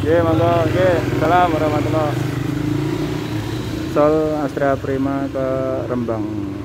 Oke, monggo. Oke, salam warahmatullahi. Sol Astrea Prima ke Rembang.